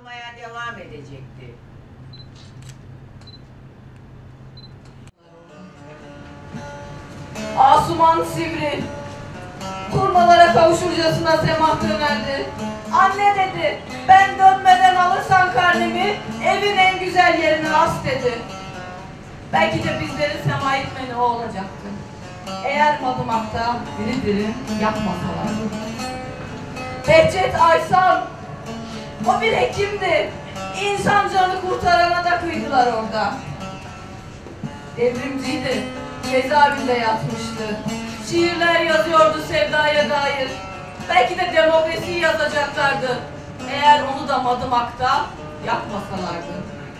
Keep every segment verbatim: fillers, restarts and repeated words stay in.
kırmaya devam edecekti. Asuman sivri, kurmalara kavuşurcasına semah dönerdi. Anne dedi, ben dönmeden alırsan karnemi, evin en güzel yerine as dedi. Belki de bizlerin sema etmeni o olacaktı. Eğer Madımak'ta diri diri yakmasalardı. Behçet Aysan, o bir hekimdi. İnsan canı kurtarana da kıydılar orada. Devrimciydi. Cezaevinde yatmıştı. Şiirler yazıyordu sevdaya dair. Belki de demokrasiyi yazacaklardı. Eğer onu da Madımak'ta yakmasalardı.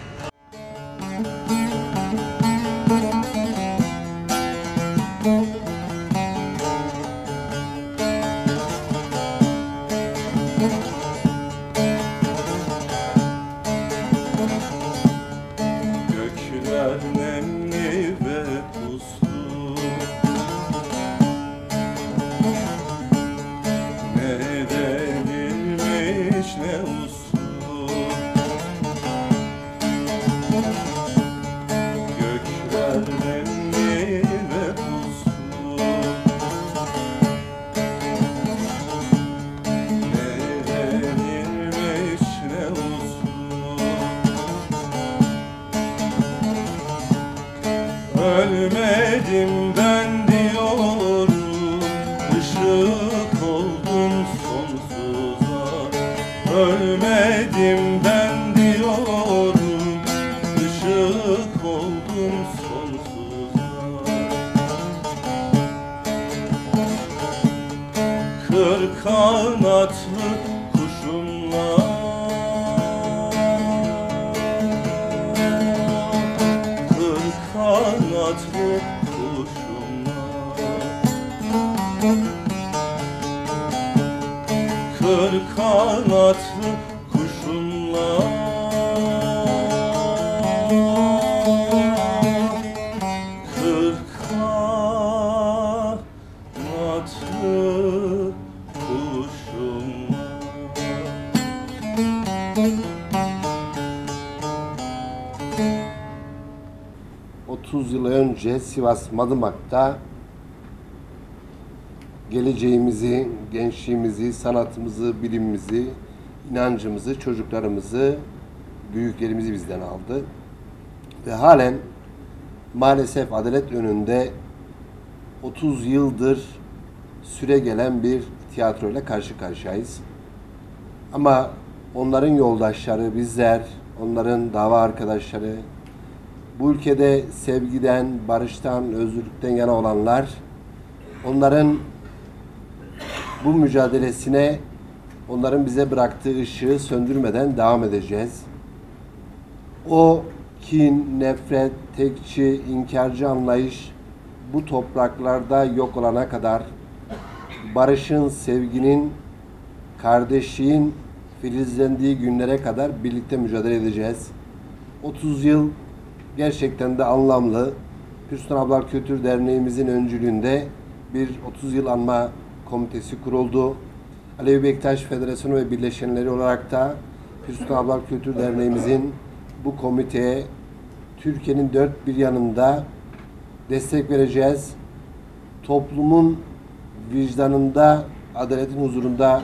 Gökler nemli ve puslu, ne denilmiş ne uslu. Gökler nemli ve puslu, ne denilmiş ne uslu. Ölmedim ben diyorum, ışık oldum sonsuza. Ölmedim ben diyorum, ışık oldum sonsuza. Kır kanatlı kuşumla kanatlı kuşumla, kır kanatlı kuşumla, kır kanatlı kuşumla. otuz yıl önce Sivas Madımak'ta geleceğimizi, gençliğimizi, sanatımızı, bilimimizi, inancımızı, çocuklarımızı, büyüklerimizi bizden aldı. Ve halen maalesef adalet önünde otuz yıldır süre gelen bir tiyatroyla karşı karşıyayız. Ama onların yoldaşları, bizler, onların dava arkadaşları, bu ülkede sevgiden, barıştan, özgürlükten yana olanlar, onların bu mücadelesine, onların bize bıraktığı ışığı söndürmeden devam edeceğiz. O kin, nefret, tekçi, inkarcı anlayış bu topraklarda yok olana kadar, barışın, sevginin, kardeşliğin filizlendiği günlere kadar birlikte mücadele edeceğiz. otuz yıl gerçekten de anlamlı. Pür Sultan Abdal Kültür Derneğimizin öncülüğünde bir otuz yıl anma komitesi kuruldu. Alevi Bektaş Federasyonu ve birleşenleri olarak da Pür Sultan Abdal Kültür Derneğimizin bu komiteye Türkiye'nin dört bir yanında destek vereceğiz. Toplumun vicdanında, adaletin huzurunda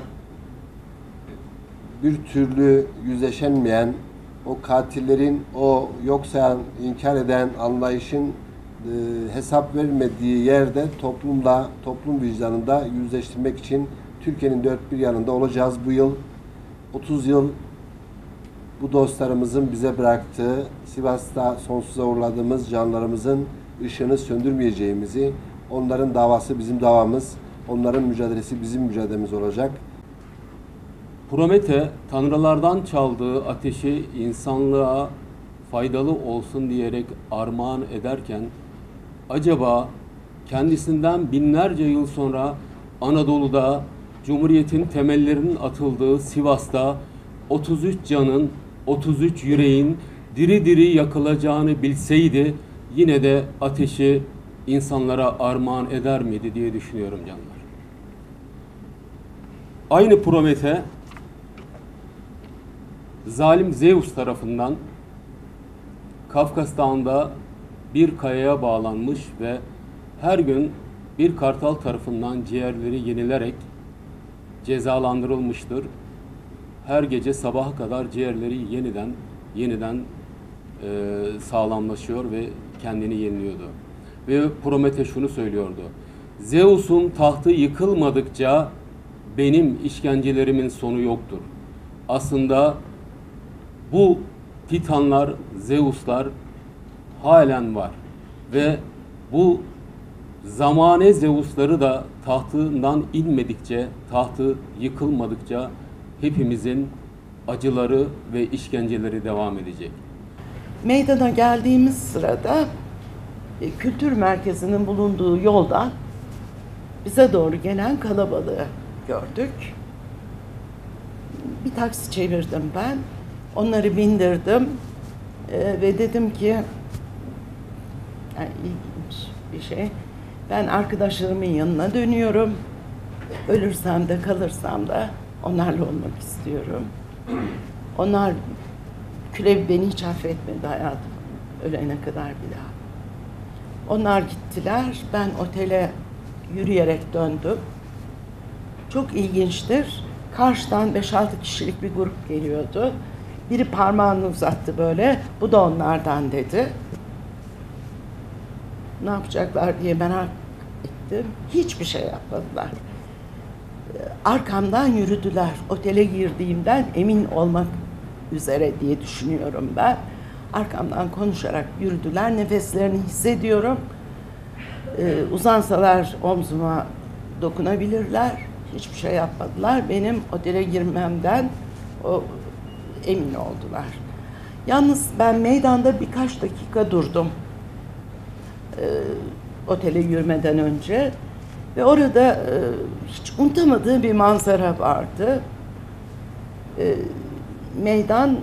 bir türlü yüzleşemeyen, o katillerin, o yok sayan, inkar eden anlayışın e, hesap vermediği yerde toplumla, toplum vicdanında yüzleştirmek için Türkiye'nin dört bir yanında olacağız bu yıl. otuz yıl bu dostlarımızın bize bıraktığı, Sivas'ta sonsuza uğurladığımız canlarımızın ışığını söndürmeyeceğimizi, onların davası bizim davamız, onların mücadelesi bizim mücadelemiz olacak. Promete, tanrılardan çaldığı ateşi insanlığa faydalı olsun diyerek armağan ederken, acaba kendisinden binlerce yıl sonra Anadolu'da Cumhuriyet'in temellerinin atıldığı Sivas'ta otuz üç canın, otuz üç yüreğin diri diri yakılacağını bilseydi, yine de ateşi insanlara armağan eder miydi diye düşünüyorum canlar. Aynı Promete zalim Zeus tarafından Kafkas Dağı'nda bir kayaya bağlanmış ve her gün bir kartal tarafından ciğerleri yenilerek cezalandırılmıştır. Her gece sabaha kadar ciğerleri yeniden yeniden e, sağlamlaşıyor ve kendini yeniliyordu. Ve Promete şunu söylüyordu: Zeus'un tahtı yıkılmadıkça benim işkencelerimin sonu yoktur. Aslında bu Titanlar, Zeus'lar halen var ve bu zamane Zeus'ları da tahtından inmedikçe, tahtı yıkılmadıkça hepimizin acıları ve işkenceleri devam edecek. Meydana geldiğimiz sırada e, kültür merkezinin bulunduğu yoldan bize doğru gelen kalabalığı gördük. Bir taksi çevirdim ben. Onları bindirdim e, ve dedim ki, yani ilginç bir şey, ben arkadaşlarımın yanına dönüyorum. Ölürsem de kalırsam da onlarla olmak istiyorum. Onlar, Külev beni hiç affetmedi hayatım, ölene kadar bir daha. Onlar gittiler, ben otele yürüyerek döndüm. Çok ilginçtir. Karşıdan beş altı kişilik bir grup geliyordu. Biri parmağını uzattı böyle, bu da onlardan dedi. Ne yapacaklar diye merak ettim. Hiçbir şey yapmadılar. Arkamdan yürüdüler. Otele girdiğimden emin olmak üzere diye düşünüyorum ben. Arkamdan konuşarak yürüdüler. Nefeslerini hissediyorum. Ee, uzansalar omzuma dokunabilirler. Hiçbir şey yapmadılar. Benim otele girmemden o emin oldular. Yalnız ben meydanda birkaç dakika durdum. Ee, otele yürümeden önce. Ve orada e, hiç unutamadığım bir manzara vardı. E, meydan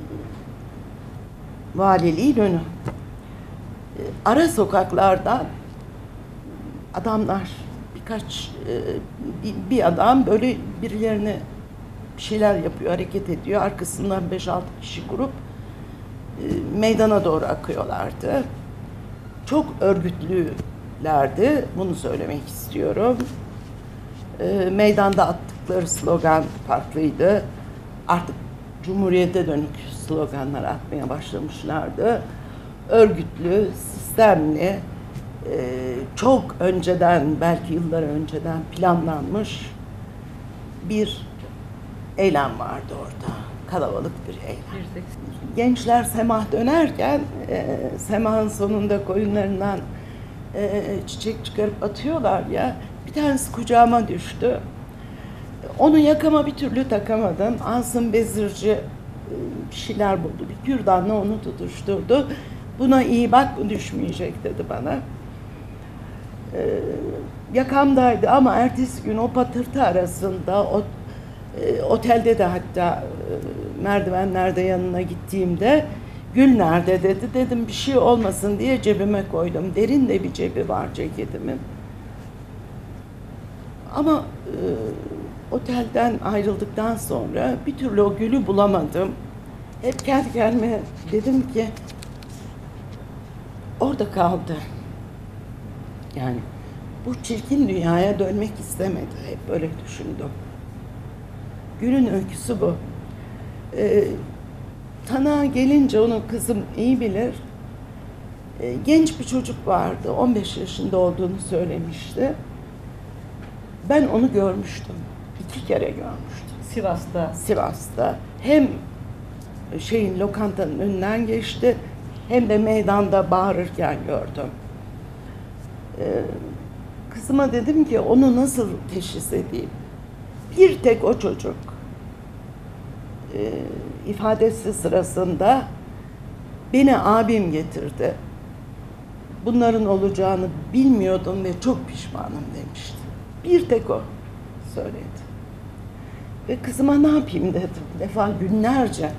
valiliğin önü. E, ara sokaklardan adamlar, birkaç e, bir, bir adam böyle birilerine bir şeyler yapıyor, hareket ediyor. Arkasından beş altı kişi grup e, meydana doğru akıyorlardı. Çok örgütlülerdi, bunu söylemek istiyorum. E, meydanda attıkları slogan farklıydı. Artık Cumhuriyete dönük sloganlar atmaya başlamışlardı. Örgütlü, sistemli, e, çok önceden, belki yıllar önceden planlanmış bir eylem vardı orada. Kalabalık bir eylem. Gençler semah dönerken, e, semahın sonunda koyunlarından e, çiçek çıkarıp atıyorlar ya, bir tanesi kucağıma düştü. Onu yakama bir türlü takamadım. Asım Bezirci e, bir şeyler buldu. Bir kürdanla onu tutuşturdu. Buna iyi bak, bu düşmeyecek dedi bana. E, yakamdaydı ama ertesi gün o patırtı arasında, o e, otelde de hatta e, merdivenlerde yanına gittiğimde, Gül nerede dedi. Dedim bir şey olmasın diye cebime koydum. Derin de bir cebi var ceketimin. Ama e, otelden ayrıldıktan sonra bir türlü o gülü bulamadım. Hep kendi kendime dedim ki orada kaldı. Yani bu çirkin dünyaya dönmek istemedi. Hep böyle düşündüm. Gül'ün öyküsü bu. Ee, Tanığa gelince onu kızım iyi bilir. Ee, genç bir çocuk vardı. on beş yaşında olduğunu söylemişti. Ben onu görmüştüm. İki kere görmüştüm. Sivas'ta. Sivas'ta. Hem şeyin lokantanın önünden geçti, hem de meydanda bağırırken gördüm. Ee, kızıma dedim ki onu nasıl teşhis edeyim? Bir tek o çocuk e, ifadesi sırasında beni abim getirdi. Bunların olacağını bilmiyordum ve çok pişmanım demişti. Bir tek o söyledi. Ve kızıma ne yapayım dedim. Bir defa günlerce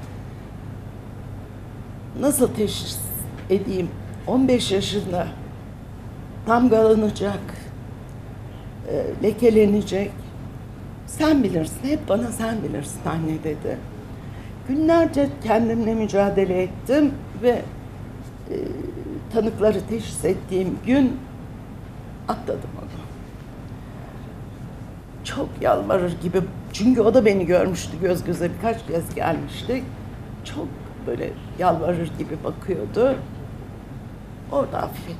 nasıl teşhis edeyim? on beş yaşında damgalanacak, e, lekelenecek. Sen bilirsin, hep bana sen bilirsin anne dedi. Günlerce kendimle mücadele ettim ve e, tanıkları teşhis ettiğim gün atladım onu. Çok yalvarır gibi, çünkü o da beni görmüştü, göz göze birkaç kez gelmiştik. Çok böyle yalvarır gibi bakıyordu. Orada affettim.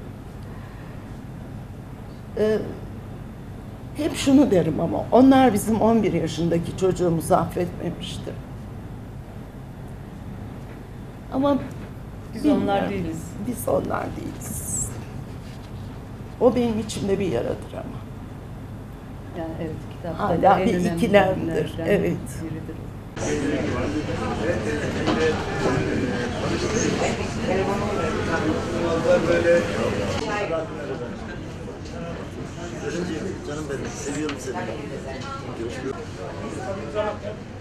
Ee, hep şunu derim ama onlar bizim on bir yaşındaki çocuğumuzu affetmemişti. Ama Biz bilmiyorum, onlar değiliz. Biz onlar değiliz. O benim içimde bir yaradır ama. Yani evet, kitapta Hala da en bir önemli ikilemdir, bölümlerden evet. biridir o. Canım benim, seviyorum seni.